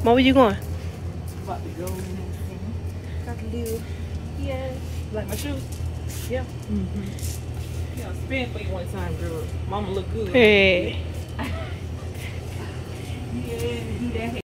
Mo, where you going? About to go and everything. Got to do. Yeah. Like my shoes? Yeah. Yeah, spin for you one time, girl. Mama look good. Hey. Yeah, do that.